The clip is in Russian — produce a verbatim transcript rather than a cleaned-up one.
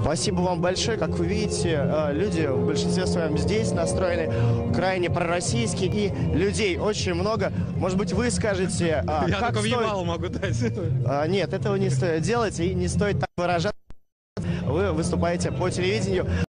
Спасибо вам большое. Как вы видите, люди в большинстве своем здесь настроены крайне пророссийски, и людей очень много. Может быть, вы скажете, Я как только в стоит... ебало могу дать. Нет, этого не стоит делать, и не стоит так выражаться. Вы выступаете по телевидению.